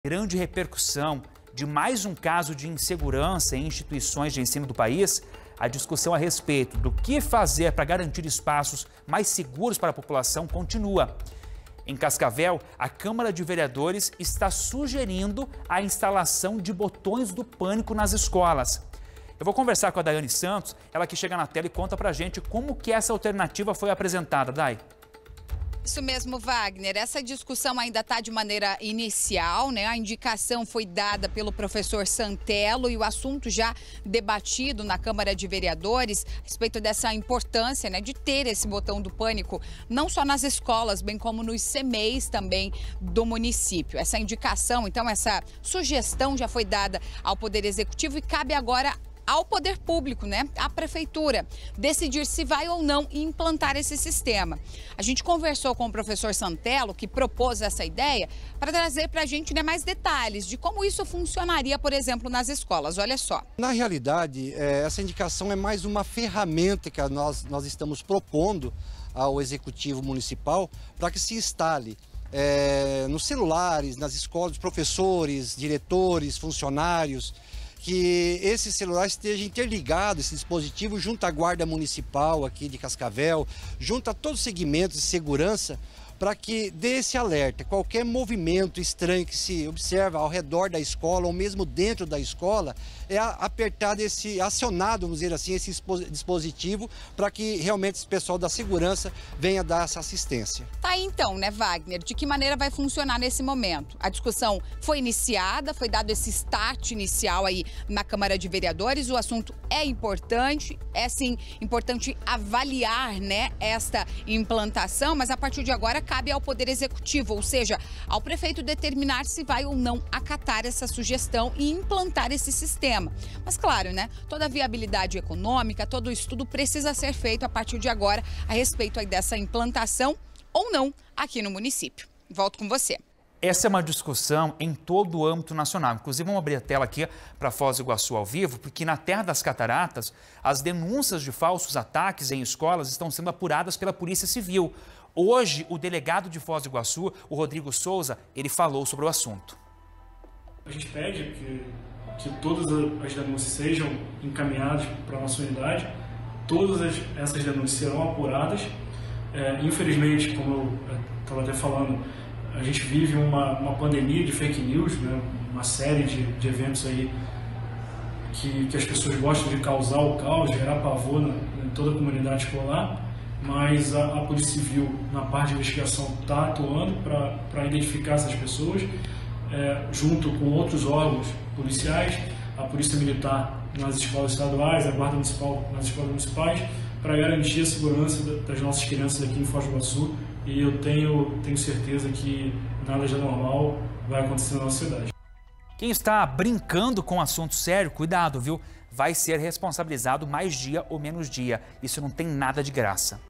Grande repercussão de mais um caso de insegurança em instituições de ensino do país, a discussão a respeito do que fazer para garantir espaços mais seguros para a população continua. Em Cascavel, a Câmara de Vereadores está sugerindo a instalação de botões do pânico nas escolas. Eu vou conversar com a Daiane Santos, ela que chega na tela e conta pra gente como que essa alternativa foi apresentada. Dai. Isso mesmo, Wagner. Essa discussão ainda está de maneira inicial, né? A indicação foi dada pelo professor Santelo e o assunto já debatido na Câmara de Vereadores a respeito dessa importância, né, de ter esse botão do pânico, não só nas escolas, bem como nos CMEs também do município. Essa indicação, então, essa sugestão já foi dada ao Poder Executivo e cabe agora ao poder público, né, à prefeitura, decidir se vai ou não implantar esse sistema. A gente conversou com o professor Santelo, que propôs essa ideia, para trazer para a gente, né, mais detalhes de como isso funcionaria, por exemplo, nas escolas. Olha só. Na realidade, essa indicação é mais uma ferramenta que nós estamos propondo ao Executivo Municipal para que se instale nos celulares, nas escolas, professores, diretores, funcionários, que esse celular esteja interligado, esse dispositivo, junto à Guarda Municipal aqui de Cascavel, junto a todos os segmentos de segurança, para que dê esse alerta. Qualquer movimento estranho que se observa ao redor da escola ou mesmo dentro da escola, é apertado acionado, vamos dizer assim, esse dispositivo para que realmente esse pessoal da segurança venha dar essa assistência. Tá aí então, né, Wagner? De que maneira vai funcionar nesse momento? A discussão foi iniciada, foi dado esse start inicial aí na Câmara de Vereadores. O assunto é importante, é sim importante avaliar, né, esta implantação, mas a partir de agora cabe ao Poder Executivo, ou seja, ao prefeito determinar se vai ou não acatar essa sugestão e implantar esse sistema. Mas claro, né, toda a viabilidade econômica, todo o estudo precisa ser feito a partir de agora a respeito aí dessa implantação ou não aqui no município. Volto com você. Essa é uma discussão em todo o âmbito nacional. Inclusive, vamos abrir a tela aqui para Foz do Iguaçu ao vivo, porque na Terra das Cataratas, as denúncias de falsos ataques em escolas estão sendo apuradas pela Polícia Civil. Hoje, o delegado de Foz do Iguaçu, o Rodrigo Souza, ele falou sobre o assunto. A gente pede que todas as denúncias sejam encaminhadas para a nossa unidade, todas essas denúncias serão apuradas. Infelizmente, como eu estava até falando, a gente vive uma pandemia de fake news, né? Uma série de eventos aí que as pessoas gostam de causar o caos, gerar pavor em toda a comunidade escolar, mas a Polícia Civil, na parte de investigação, está atuando para identificar essas pessoas, junto com outros órgãos policiais, a Polícia Militar nas escolas estaduais, a Guarda Municipal nas escolas municipais, para garantir a segurança das nossas crianças aqui em Foz do Iguaçu. E eu tenho certeza que nada de anormal vai acontecer na nossa cidade. Quem está brincando com assunto sério, cuidado, viu? Vai ser responsabilizado mais dia ou menos dia. Isso não tem nada de graça.